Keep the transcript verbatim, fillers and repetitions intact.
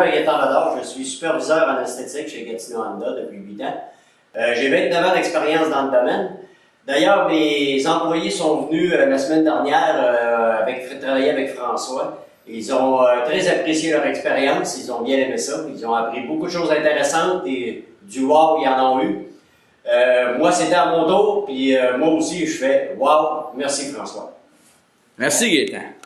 moi, Gaëtan Bedard, je suis superviseur en esthétique chez Gatineau Honda depuis huit ans. Euh, J'ai vingt-neuf ans d'expérience dans le domaine. D'ailleurs, mes employés sont venus euh, la semaine dernière euh, avec, travailler avec François. Ils ont euh, très apprécié leur expérience, ils ont bien aimé ça. Ils ont appris beaucoup de choses intéressantes et du wow, ils en ont eu. Euh, moi, c'était à mon tour, puis euh, moi aussi, je fais wow, merci François. Merci Gaëtan.